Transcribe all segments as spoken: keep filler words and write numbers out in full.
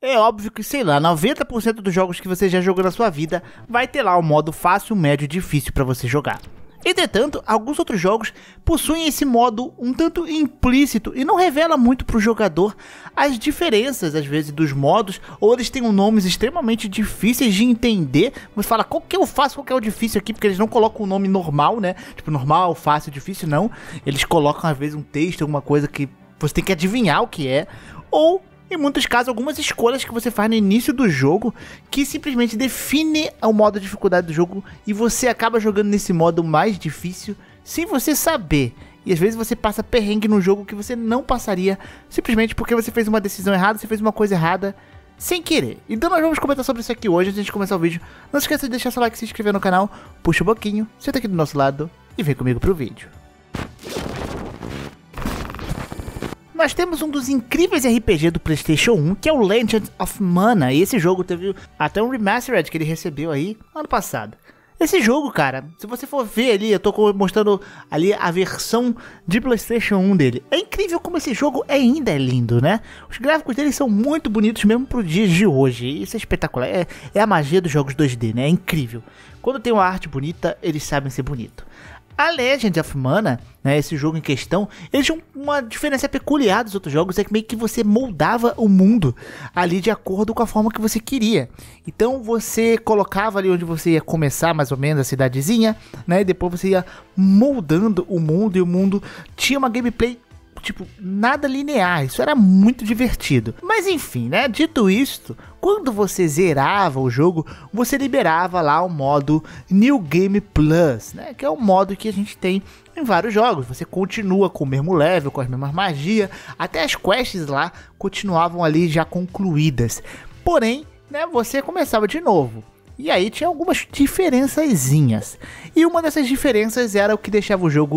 É óbvio que, sei lá, noventa por cento dos jogos que você já jogou na sua vida vai ter lá o modo fácil, médio e difícil para você jogar. Entretanto, alguns outros jogos possuem esse modo um tanto implícito e não revela muito para o jogador as diferenças, às vezes, dos modos, ou eles têm um nomes extremamente difíceis de entender. Você fala, qual que é o fácil, qual que é o difícil aqui, porque eles não colocam o nome normal, né? Tipo, normal, fácil, difícil, não. Eles colocam, às vezes, um texto, alguma coisa que você tem que adivinhar o que é, ou... em muitos casos, algumas escolhas que você faz no início do jogo que simplesmente define o modo de dificuldade do jogo e você acaba jogando nesse modo mais difícil sem você saber. E às vezes você passa perrengue no jogo que você não passaria simplesmente porque você fez uma decisão errada, você fez uma coisa errada sem querer. Então nós vamos comentar sobre isso aqui hoje antes de começar o vídeo. Não se esqueça de deixar seu like, se inscrever no canal, puxa o boquinho, senta aqui do nosso lado e vem comigo pro vídeo. Nós temos um dos incríveis R P G do PlayStation um, que é o Legend of Mana, e esse jogo teve até um remastered que ele recebeu aí ano passado. Esse jogo, cara, se você for ver ali, eu tô mostrando ali a versão de PlayStation um dele. É incrível como esse jogo ainda é lindo, né? Os gráficos dele são muito bonitos mesmo pro dia de hoje, isso é espetacular, é, é a magia dos jogos dois D, né? É incrível. Quando tem uma arte bonita, eles sabem ser bonito. A Legend of Mana, né, esse jogo em questão, ele tinha uma diferença peculiar dos outros jogos, é que meio que você moldava o mundo ali de acordo com a forma que você queria. Então você colocava ali onde você ia começar mais ou menos a cidadezinha, né, e depois você ia moldando o mundo e o mundo tinha uma gameplay tipo, nada linear, isso era muito divertido. Mas enfim, né, dito isto, quando você zerava o jogo, você liberava lá o modo New Game Plus, né, que é o modo que a gente tem em vários jogos. Você continua com o mesmo level, com as mesmas magias, até as quests lá continuavam ali já concluídas. Porém, né, você começava de novo. E aí tinha algumas diferençazinhas. E uma dessas diferenças era o que deixava o jogo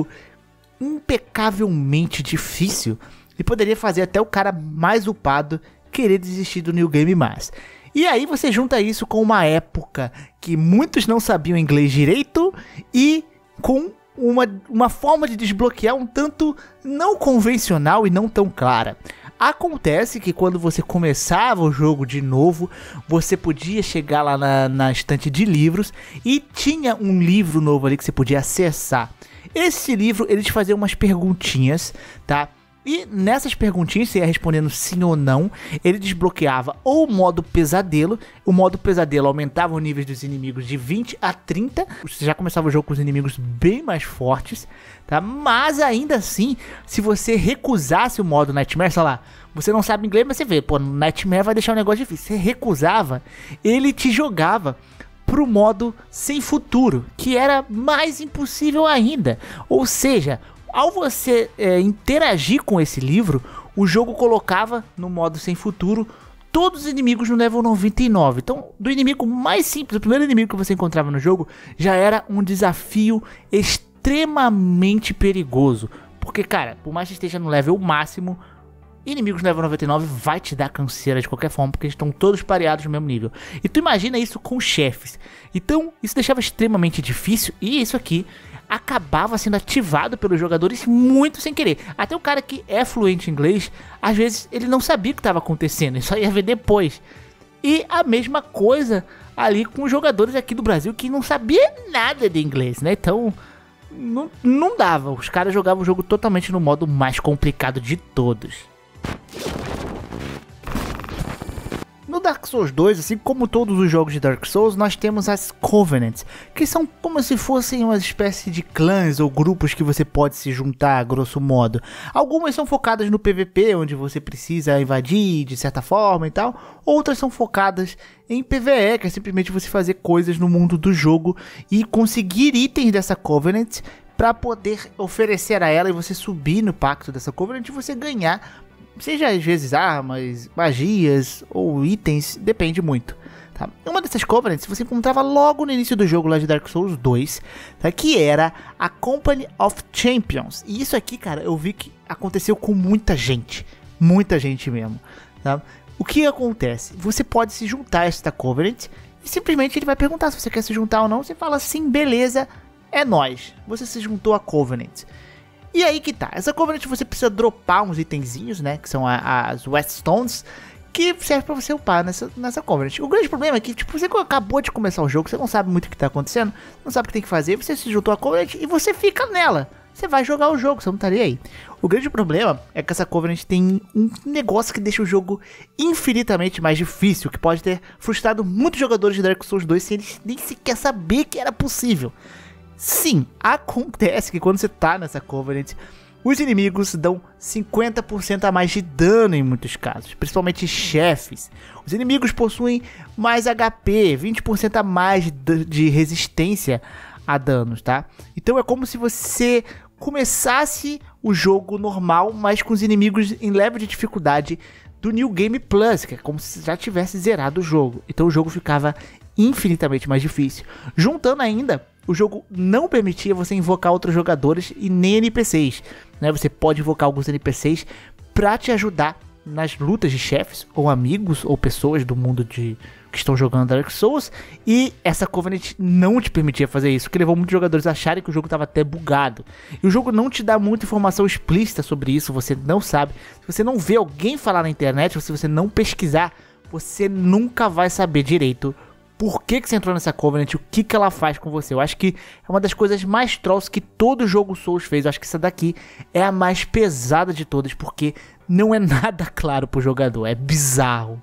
impecavelmente difícil e poderia fazer até o cara mais upado querer desistir do New Game Mais. E aí você junta isso com uma época que muitos não sabiam inglês direito e com uma, uma forma de desbloquear um tanto não convencional e não tão clara. Acontece que quando você começava o jogo de novo, você podia chegar lá na, na estante de livros e tinha um livro novo ali que você podia acessar. Esse livro, ele te fazia umas perguntinhas, tá? E nessas perguntinhas, você ia respondendo sim ou não, ele desbloqueava ou o modo pesadelo. O modo pesadelo aumentava o nível dos inimigos de vinte a trinta. Você já começava o jogo com os inimigos bem mais fortes, tá? Mas ainda assim, se você recusasse o modo Nightmare, sei lá, você não sabe inglês, mas você vê, pô, Nightmare vai deixar um negócio difícil. Você recusava, ele te jogava pro modo sem futuro, que era mais impossível ainda. Ou seja, ao você é, interagir com esse livro, o jogo colocava no modo sem futuro todos os inimigos no level noventa e nove. Então, do inimigo mais simples, o primeiro inimigo que você encontrava no jogo, já era um desafio extremamente perigoso. Porque, cara, por mais que esteja no level máximo, inimigos no level noventa e nove vai te dar canseira de qualquer forma, porque eles estão todos pareados no mesmo nível. E tu imagina isso com chefes. Então, isso deixava extremamente difícil, e isso aqui acabava sendo ativado pelos jogadores muito sem querer. Até o cara que é fluente em inglês, às vezes ele não sabia o que estava acontecendo, ele só ia ver depois. E a mesma coisa ali com os jogadores aqui do Brasil que não sabia nada de inglês, né? Então, não, não dava. Os caras jogavam o jogo totalmente no modo mais complicado de todos. No Dark Souls dois, assim como todos os jogos de Dark Souls, nós temos as Covenants, que são como se fossem uma espécie de clãs ou grupos que você pode se juntar, grosso modo. Algumas são focadas no P V P, onde você precisa invadir de certa forma e tal. Outras são focadas em P V E, que é simplesmente você fazer coisas no mundo do jogo e conseguir itens dessa Covenant para poder oferecer a ela e você subir no pacto dessa Covenant e você ganhar, seja às vezes armas, magias ou itens, depende muito, tá? Uma dessas Covenants você encontrava logo no início do jogo lá de Dark Souls dois, tá? Que era a Company of Champions. E isso aqui, cara, eu vi que aconteceu com muita gente, muita gente mesmo, tá? O que acontece? Você pode se juntar a esta Covenant e simplesmente ele vai perguntar se você quer se juntar ou não. Você fala assim, beleza, é nóis, você se juntou a Covenant. E aí que tá, essa Covenant você precisa dropar uns itenzinhos, né, que são a, as Whetstones, que serve pra você upar nessa, nessa Covenant. O grande problema é que, tipo, você acabou de começar o jogo, você não sabe muito o que tá acontecendo, não sabe o que tem que fazer, você se juntou à Covenant e você fica nela. Você vai jogar o jogo, você não estaria aí. O grande problema é que essa Covenant tem um negócio que deixa o jogo infinitamente mais difícil, que pode ter frustrado muitos jogadores de Dark Souls dois sem eles nem sequer saber que era possível. Sim, acontece que quando você tá nessa Covenant, os inimigos dão cinquenta por cento a mais de dano em muitos casos, principalmente chefes. Os inimigos possuem mais H P, vinte por cento a mais de resistência a danos, tá? Então é como se você começasse o jogo normal, mas com os inimigos em level de dificuldade do New Game Plus, que é como se já tivesse zerado o jogo. Então o jogo ficava infinitamente mais difícil. Juntando ainda, o jogo não permitia você invocar outros jogadores e nem N P Cs, né? Você pode invocar alguns N P Cs para te ajudar nas lutas de chefes, ou amigos, ou pessoas do mundo de que estão jogando Dark Souls, e essa Covenant não te permitia fazer isso, que levou muitos jogadores a acharem que o jogo estava até bugado. E o jogo não te dá muita informação explícita sobre isso, você não sabe. Se você não vê alguém falar na internet, se você não pesquisar, você nunca vai saber direito por que, que você entrou nessa Covenant, o que, que ela faz com você. Eu acho que é uma das coisas mais trolls que todo jogo Souls fez. Eu acho que essa daqui é a mais pesada de todas, porque não é nada claro pro jogador, é bizarro.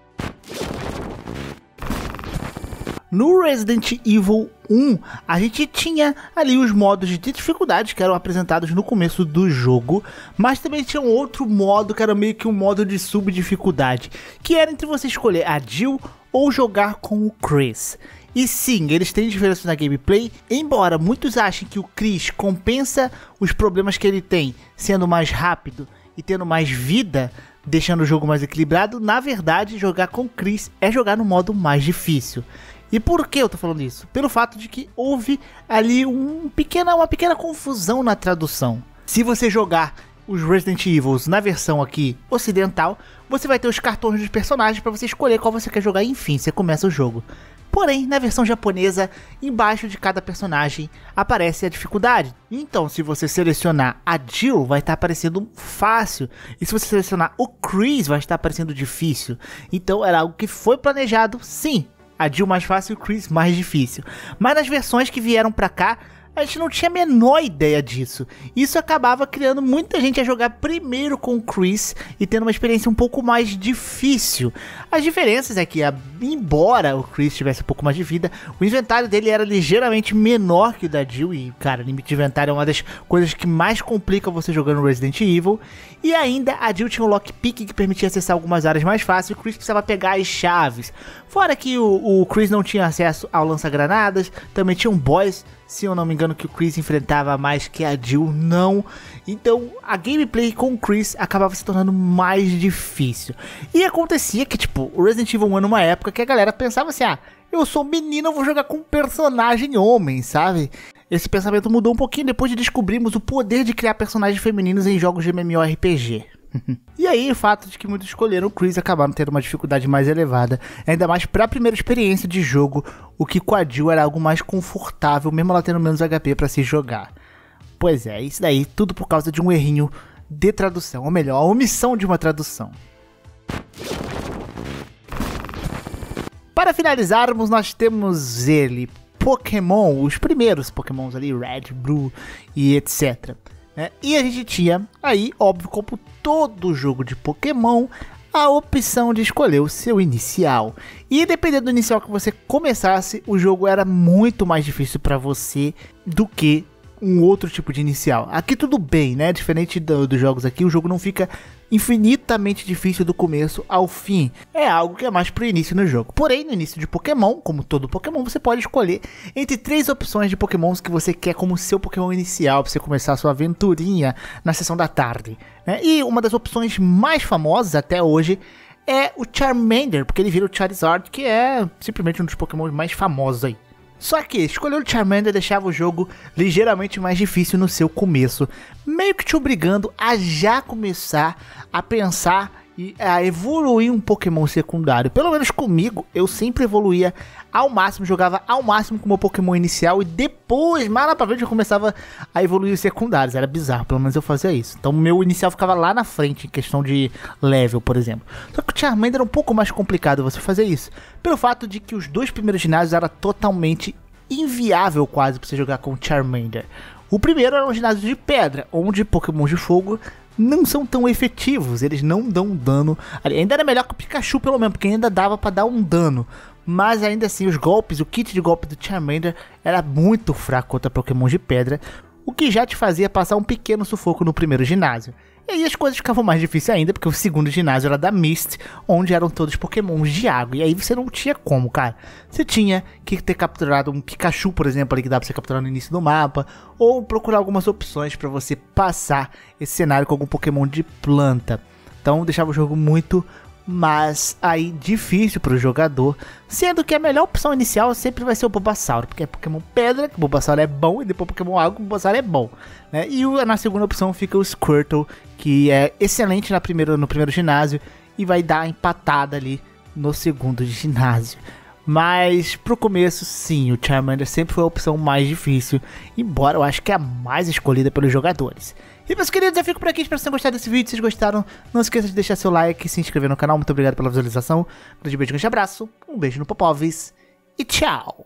No Resident Evil um, a gente tinha ali os modos de dificuldade que eram apresentados no começo do jogo, mas também tinha um outro modo que era meio que um modo de subdificuldade, que era entre você escolher a Jill ou jogar com o Chris. E sim, eles têm diferença na gameplay, embora muitos achem que o Chris compensa os problemas que ele tem sendo mais rápido e tendo mais vida, deixando o jogo mais equilibrado. Na verdade, jogar com o Chris é jogar no modo mais difícil. E por que eu tô falando isso? Pelo fato de que houve ali um pequena, uma pequena confusão na tradução. Se você jogar os Resident Evils na versão aqui ocidental, você vai ter os cartões dos personagens para você escolher qual você quer jogar e enfim, você começa o jogo. Porém, na versão japonesa, embaixo de cada personagem aparece a dificuldade. Então, se você selecionar a Jill, vai estar aparecendo fácil. E se você selecionar o Chris, vai estar aparecendo difícil. Então, era algo que foi planejado, sim. A Jill mais fácil e o Chris mais difícil. Mas nas versões que vieram pra cá, a gente não tinha a menor ideia disso. Isso acabava criando muita gente a jogar primeiro com o Chris e tendo uma experiência um pouco mais difícil. As diferenças é que, embora o Chris tivesse um pouco mais de vida, o inventário dele era ligeiramente menor que o da Jill. E, cara, o limite de inventário é uma das coisas que mais complica você jogando Resident Evil. E ainda a Jill tinha um lockpick que permitia acessar algumas áreas mais fácil. O Chris precisava pegar as chaves. Fora que o, o Chris não tinha acesso ao lança-granadas. Também tinha um boss, se eu não me engano, que o Chris enfrentava mais que a Jill não. Então a gameplay com o Chris acabava se tornando mais difícil. E acontecia que, tipo, o Resident Evil um era numa época que a galera pensava assim: ah, eu sou menino, eu vou jogar com um personagem homem, sabe? Esse pensamento mudou um pouquinho depois de descobrirmos o poder de criar personagens femininos em jogos de MMORPG. E aí, o fato de que muitos escolheram o Chris acabaram tendo uma dificuldade mais elevada, ainda mais para a primeira experiência de jogo, o que com a Jill era algo mais confortável, mesmo ela tendo menos H P para se jogar. Pois é, isso daí tudo por causa de um errinho de tradução, ou melhor, a omissão de uma tradução. Para finalizarmos, nós temos ele, Pokémon, os primeiros Pokémons ali, Red, Blue e etcétera. É, e a gente tinha aí, óbvio, como todo jogo de Pokémon, a opção de escolher o seu inicial. E dependendo do inicial que você começasse, o jogo era muito mais difícil para você do que um outro tipo de inicial. Aqui tudo bem, né? Diferente do, dos jogos aqui, o jogo não fica infinitamente difícil do começo ao fim. É algo que é mais pro início no jogo. Porém, no início de Pokémon, como todo Pokémon, você pode escolher entre três opções de Pokémons que você quer como seu Pokémon inicial, para você começar a sua aventurinha na sessão da tarde, né? E uma das opções mais famosas até hoje é o Charmander, porque ele vira o Charizard, que é simplesmente um dos Pokémon mais famosos aí. Só que escolher o Charmander deixava o jogo ligeiramente mais difícil no seu começo, meio que te obrigando a já começar a pensar e a evoluir um Pokémon secundário. Pelo menos comigo, eu sempre evoluía ao máximo, jogava ao máximo com o meu Pokémon inicial e depois, mais lá pra frente, eu começava a evoluir os secundários. Era bizarro, pelo menos eu fazia isso. Então o meu inicial ficava lá na frente, em questão de level, por exemplo. Só que o Charmander era um pouco mais complicado você fazer isso, pelo fato de que os dois primeiros ginásios era totalmente inviável quase pra você jogar com o Charmander. O primeiro era um ginásio de pedra, onde Pokémon de fogo não são tão efetivos, eles não dão dano. Ainda era melhor que o Pikachu pelo menos, porque ainda dava pra dar um dano. Mas ainda assim, os golpes, o kit de golpe do Charmander era muito fraco contra Pokémon de pedra, o que já te fazia passar um pequeno sufoco no primeiro ginásio. E aí as coisas ficavam mais difíceis ainda, porque o segundo ginásio era da Mist, onde eram todos Pokémons de água. E aí você não tinha como, cara. Você tinha que ter capturado um Pikachu, por exemplo, ali que dá pra você capturar no início do mapa, ou procurar algumas opções pra você passar esse cenário com algum Pokémon de planta. Então deixava o jogo muito, mas aí difícil pro jogador, sendo que a melhor opção inicial sempre vai ser o Bulbasaur, porque é Pokémon pedra, que o Bulbasaur é bom, e depois Pokémon água, o Bulbasaur é bom, né? E o, na segunda opção fica o Squirtle, que é excelente na primeira, no primeiro ginásio e vai dar empatada ali no segundo ginásio. Mas pro começo, sim, o Charmander sempre foi a opção mais difícil, embora eu acho que é a mais escolhida pelos jogadores. E meus queridos, eu fico por aqui, espero que vocês tenham gostado desse vídeo. Se vocês gostaram, não esqueça de deixar seu like e se inscrever no canal. Muito obrigado pela visualização. Um grande beijo, um grande abraço, um beijo no Popovis e tchau!